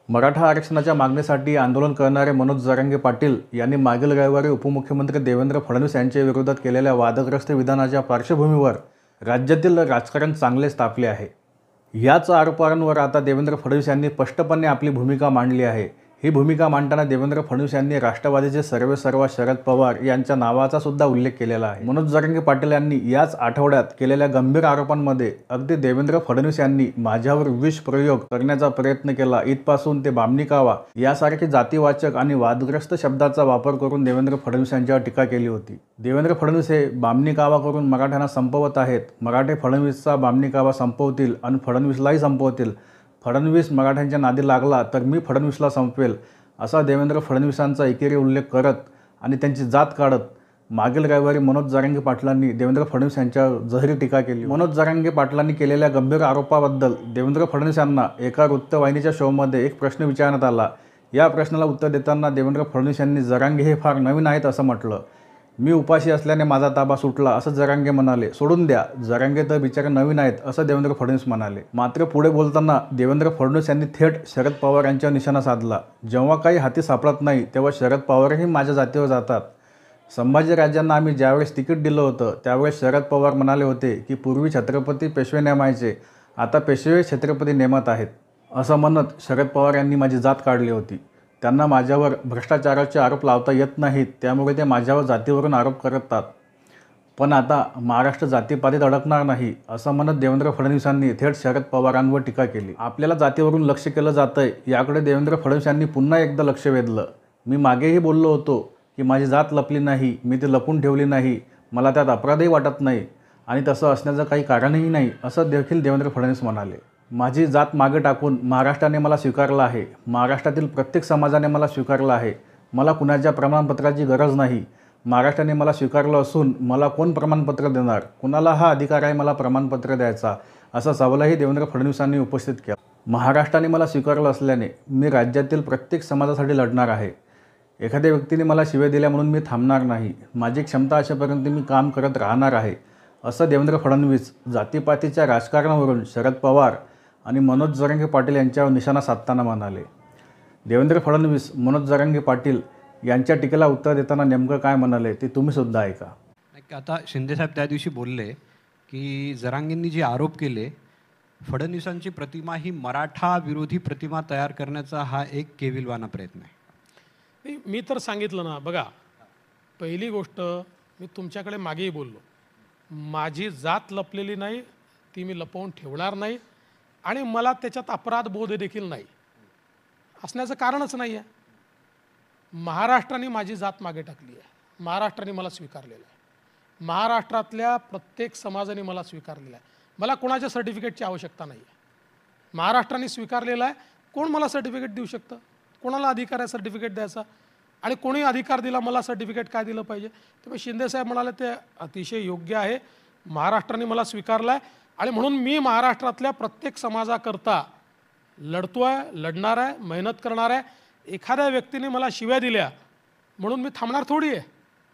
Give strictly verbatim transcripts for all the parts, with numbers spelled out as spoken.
मराठा आरक्षणाच्या मागणीसाठी आंदोलन करणारे मनोज जरांगे पाटील यांनी मागील रविवारी उपमुख्यमंत्री देवेंद्र फडणवीस यांच्या विरोधात केलेल्या वादग्रस्त विधानाच्या पार्श्वभूमीवर राज्यातील राजकारण चांगलेच तापले आहे। याच आरोपांवर आता देवेंद्र फडणवीस यांनी स्पष्टपणे आपली भूमिका मांडली आहे। ही भूमिका मांडताना देवेंद्र फडणवीस यांनी राष्ट्रवादीचे सर्वेसर्वा शरद पवार यांच्या नावाचा सुद्धा उल्लेख केलेला आहे। मनोज जरांगे पाटील यांनी याच आठवड्यात केलेल्या गंभीर आरोपांमध्ये अगदी देवेंद्र फडणवीस यांनी माझ्यावर विष प्रयोग करण्याचा प्रयत्न केला इथपासून ते बामणी कावा यासारखे जातीवाचक आणि वादग्रस्त शब्दाचा वापर करून देवेंद्र फडणवीस यांच्यावर टीका केली होती। देवेंद्र फडणवीस हे बामणी कावा करून मराठ्यांना संपवत आहेत। मराठे फडणवीसचा बामणी कावा संपवतील आणि फडणवीसलाही संपवतील। फडणवीस मराठ्यांच्या नादी लागला तर मी फडणवीसला संपवेल असा देवेंद्र फडणवीसांचा एकेरी उल्लेख करत आणि त्यांची जात काढत मागील रविवारी मनोज जरांगे पाटलांनी देवेंद्र फडणवीस यांच्यावर जहरी टीका केली। मनोज जरांगे पाटलांनी केलेल्या गंभीर आरोपाबद्दल देवेंद्र फडणवीस यांना एका वृत्तवाहिनीच्या शोमध्ये एक प्रश्न विचारण्यात आला। या प्रश्नाला उत्तर देताना देवेंद्र फडणवीस यांनी जरांगे हे फार नवीन आहेत असं म्हटलं। मी उपाशी असल्याने माझा ताबा सुटला असं जरांगे म्हणाले। सोडून द्या, जरांगे तर बिचारे नवीन आहेत असं देवेंद्र फडणवीस म्हणाले। मात्र पुढे बोलताना देवेंद्र फडणवीस यांनी थेट शरद पवार यांच्यावर निशाणा साधला। जेव्हा काही हाती सापडत नाही तेव्हा शरद पवारही माझ्या जातीवर जातात। संभाजीराजांना आम्ही ज्यावेळेस तिकीट दिलं होतं त्यावेळेस शरद पवार म्हणाले होते की पूर्वी छत्रपती पेशवे नेमायचे, आता पेशवे छत्रपती नेमत आहेत असं म्हणत शरद पवार यांनी माझी जात काढली होती। त्यांना माझ्यावर भ्रष्टाचाराचे आरोप लावता येत नाहीत, त्यामुळे ते माझ्यावर जातीवरून आरोप करतात। पण आता महाराष्ट्र जातीपातीत अडकणार नाही असं म्हणत देवेंद्र फडणवीसांनी थेट शरद पवारांवर टीका केली। आपल्याला जातीवरून लक्ष केलं जातंय याकडे देवेंद्र फडणवीस यांनी पुन्हा एकदा लक्ष वेधलं। मी मागेही बोललो होतो की माझी जात लपली नाही, मी ती लपून ठेवली नाही, मला त्यात अपराधही वाटत नाही आणि तसं असण्याचं काही कारणही नाही असं देखील देवेंद्र फडणवीस म्हणाले। माझी जात मागे टाकून महाराष्ट्राने मला स्वीकारलं आहे। महाराष्ट्रातील प्रत्येक समाजाने मला स्वीकारलं आहे। मला कुणाच्या प्रमाणपत्राची गरज नाही। महाराष्ट्राने मला स्वीकारलं असून मला कोण प्रमाणपत्र देणार, कुणाला हा अधिकार आहे मला प्रमाणपत्र द्यायचा असा सवालही देवेंद्र फडणवीसांनी उपस्थित केला। महाराष्ट्राने मला स्वीकारलं असल्याने मी राज्यातील प्रत्येक समाजासाठी लढणार आहे। एखाद्या व्यक्तीने मला शिव्या दिल्या म्हणून मी थांबणार नाही। माझी क्षमता अशापर्यंत मी काम करत राहणार आहे असं देवेंद्र फडणवीस जातीपातीच्या राजकारणावरून शरद पवार आणि मनोज जरांगे पाटील यांच्यावर निशाणा साधताना म्हणाले। देवेंद्र फडणवीस मनोज जरांगे पाटील यांच्या टीकेला उत्तर देताना नेमकं काय म्हणाले ते तुम्ही सुद्धा ऐका। आता शिंदेसाहेब त्या दिवशी बोलले की जरांगेंनी जे आरोप केले, फडणवीसांची प्रतिमा ही मराठा विरोधी प्रतिमा तयार करण्याचा हा एक केविलवाना प्रयत्न आहे। मी तर सांगितलं ना, बघा, पहिली गोष्ट मी तुमच्याकडे मागेही बोललो, माझी जात लपलेली नाही, ती मी लपवून ठेवणार नाही आणि मला त्याच्यात अपराध बोध देखील नाही, असण्याचं कारणच नाही आहे। महाराष्ट्राने माझी जात मागे टाकली आहे, महाराष्ट्राने मला स्वीकारलेलं आहे, महाराष्ट्रातल्या प्रत्येक समाजाने मला स्वीकारलेलं आहे। मला कोणाच्या सर्टिफिकेटची आवश्यकता नाही आहे, महाराष्ट्राने स्वीकारलेलं आहे। कोण मला सर्टिफिकेट देऊ शकतं? कोणाला अधिकार आहे सर्टिफिकेट द्यायचा? आणि कोणी अधिकार दिला मला सर्टिफिकेट काय दिलं पाहिजे? त्यामुळे शिंदेसाहेब म्हणाले ते अतिशय योग्य आहे। महाराष्ट्राने मला स्वीकारलं आहे आणि म्हणून मी महाराष्ट्रातल्या प्रत्येक समाजाकरता लढतो आहे, लढणार आहे, मेहनत करणार आहे। एखाद्या व्यक्तीने मला शिव्या दिल्या म्हणून मी थांबणार थोडी आहे,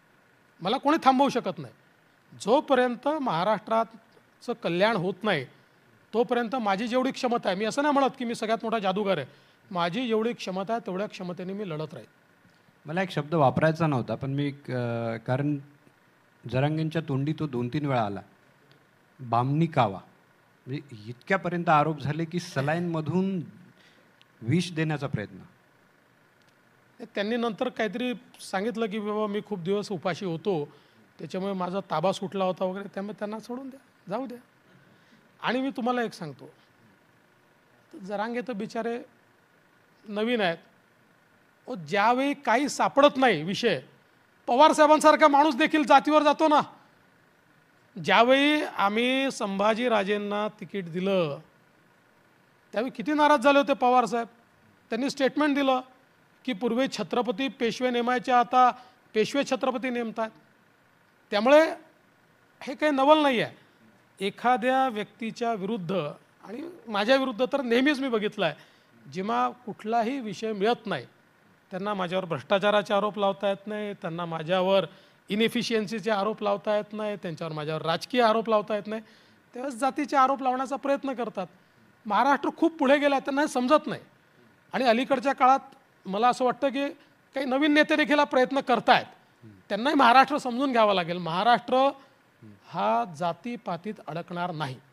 मला कोणी थांबवू शकत नाही। जोपर्यंत महाराष्ट्राचं कल्याण होत नाही तोपर्यंत माझी जेवढी क्षमता आहे, मी असं नाही म्हणत की मी सगळ्यात मोठा जादूगार आहे, माझी जेवढी क्षमता आहे तेवढ्या क्षमतेने मी लढत राहील। मला एक शब्द वापरायचा नव्हता पण मी कारण जरांगेंच्या तोंडी तो दोन तीन वेळा आला, बामणी कावा, म्हणजे इतक्यापर्यंत आरोप झाले की सलाईनमधून विष देण्याचा प्रयत्न। त्यांनी नंतर काहीतरी सांगितलं की बाबा मी खूप दिवस उपाशी होतो त्याच्यामुळे माझा ताबा सुटला होता वगैरे, त्यामुळे त्यांना सोडून द्या, जाऊ द्या। आणि मी तुम्हाला एक सांगतो, जरांगे तर बिचारे नवीन आहेत, ओ ज्यावेळी काही सापडत नाही विषय, पवारसाहेबांसारखा माणूस देखील जातीवर जातो ना। ज्यावेळी आम्ही संभाजीराजेंना तिकीट दिलं त्यावेळी किती नाराज झाले होते पवारसाहेब। त्यांनी स्टेटमेंट दिलं की पूर्वी छत्रपती पेशवे नेमायचे, आता पेशवे छत्रपती नेमतात। त्यामुळे हे काही नवल नाही आहे। एखाद्या व्यक्तीच्या विरुद्ध, आणि माझ्या विरुद्ध तर नेहमीच मी बघितलं आहे, जेव्हा कुठलाही विषय मिळत नाही त्यांना माझ्यावर भ्रष्टाचाराचे आरोप लावता येत नाही, त्यांना माझ्यावर इनएफिशियन्सीचे आरोप लावता येत नाही, त्यांच्यावर माझ्यावर राजकीय आरोप लावता येत नाही, त्यावेळेस जातीचे आरोप लावण्याचा प्रयत्न करतात। महाराष्ट्र खूप पुढे गेला, त्यांना हे समजत नाही। आणि अलीकडच्या काळात मला असं वाटतं की काही नवीन नेते देखील हा प्रयत्न करतायत. त्यांनाही महाराष्ट्र समजून घ्यावा लागेल. महाराष्ट्र हा जातीपातीत अडकणार नाही.